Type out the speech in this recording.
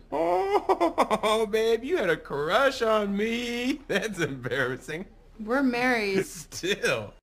Oh, babe, you had a crush on me. That's embarrassing. We're married. Still.